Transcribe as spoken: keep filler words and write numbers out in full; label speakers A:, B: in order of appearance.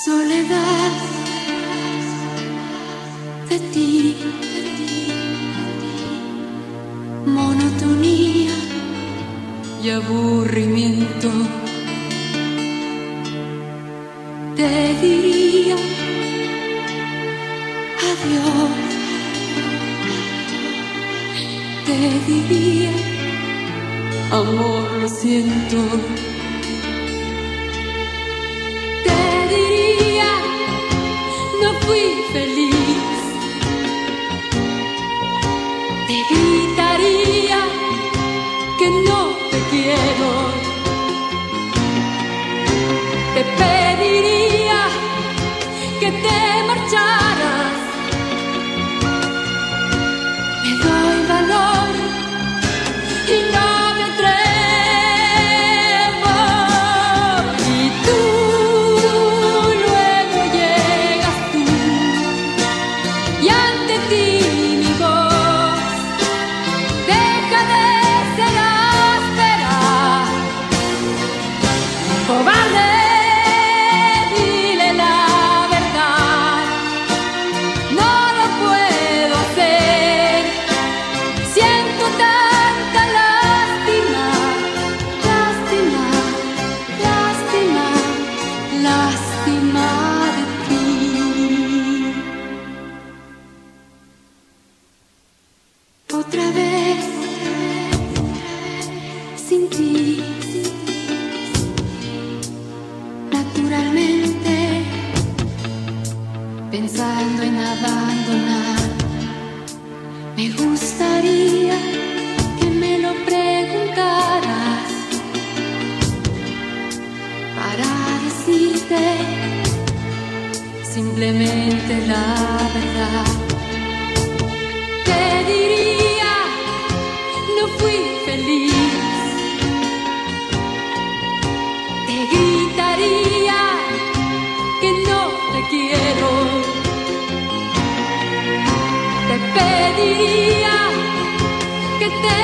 A: Soledad de ti, monotonía y aburrimiento. Te diría adiós, te diría amor, lo siento. Fui feliz, te gritaría que no te quiero, te pediría que te marcharas, me doy valor y no me atrevo, y tú y ante ti mi voz deja de ser áspera. Cobarde, dile la verdad, no lo puedo hacer. Siento tanta lástima, lástima, lástima, lástima de ti. Otra vez sin ti, naturalmente, pensando en abandonar. Me gustaría que me lo preguntaras para decirte simplemente la verdad. Te diría no fui feliz, te gritaría que no te quiero, te pediría que te